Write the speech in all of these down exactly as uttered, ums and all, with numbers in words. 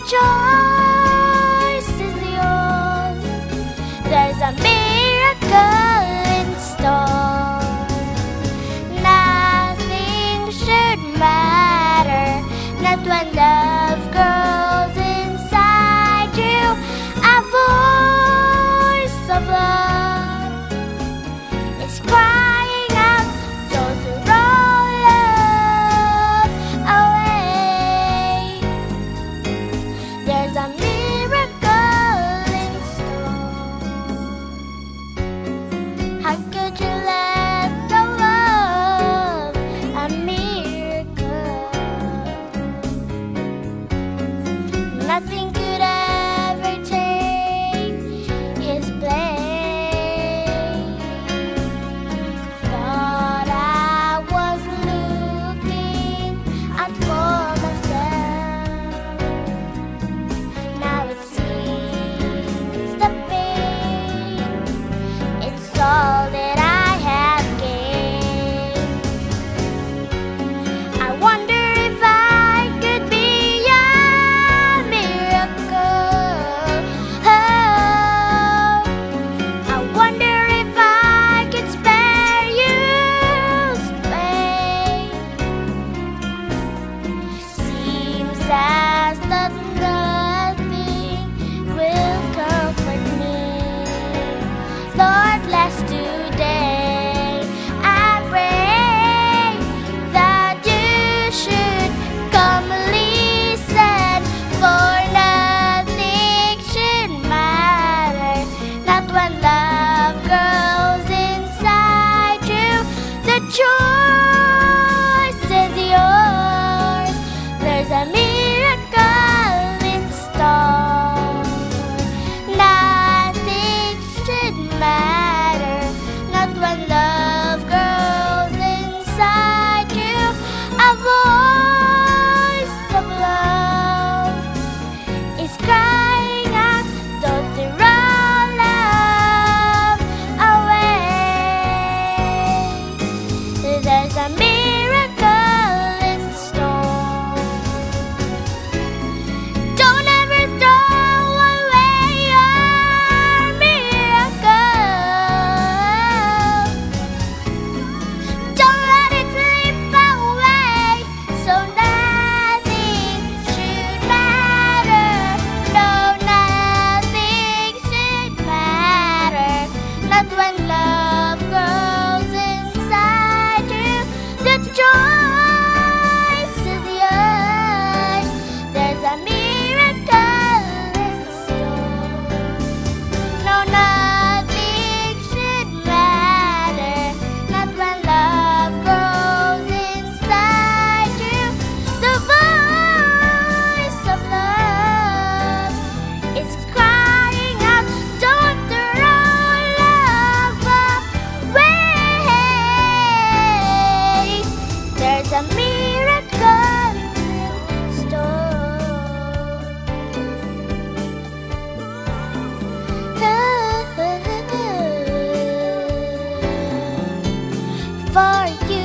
choice is yours. There's a miracle in store. Nothing should matter, not when love grows inside you. A voice of love is crying out, don't throw love away. There's a miracle in store. How could you let go of a miracle? Nothing could ever take his place. Thought I was looking out for myself. Now it seems the pain, it's all that I have gained. I wonder if I could be a miracle. Oh, I wonder if I could spare you's pain. Seems as though nothing will comfort me. Lord, bless today. I pray that you should come listen, for nothing should matter, not when love grows inside you. The choice is yours. There's a miracle in store. Nothing should matter, not when love grows inside you. A voice of love is crying out, don't throw love away. There's a miracle in store. Don't ever throw away your miracle. Don't let it slip away, so nothing should matter. No, nothing should matter, not when love grows inside you. The choice is yours. There's a miracle in store. No, nothing should matter, not when love grows inside you. The voice of love is crying out, don't throw love away. There's a miracle in store. For you.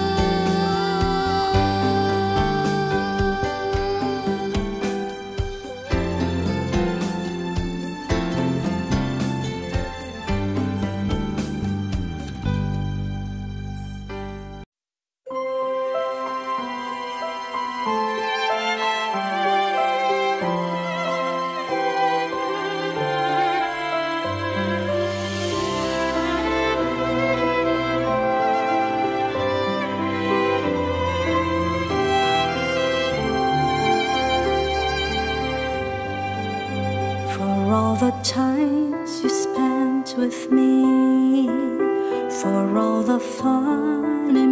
For all the times you spent with me, for all the funny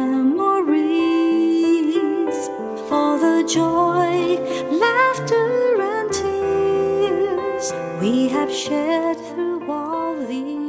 memories, for the joy, laughter and tears we have shared through all these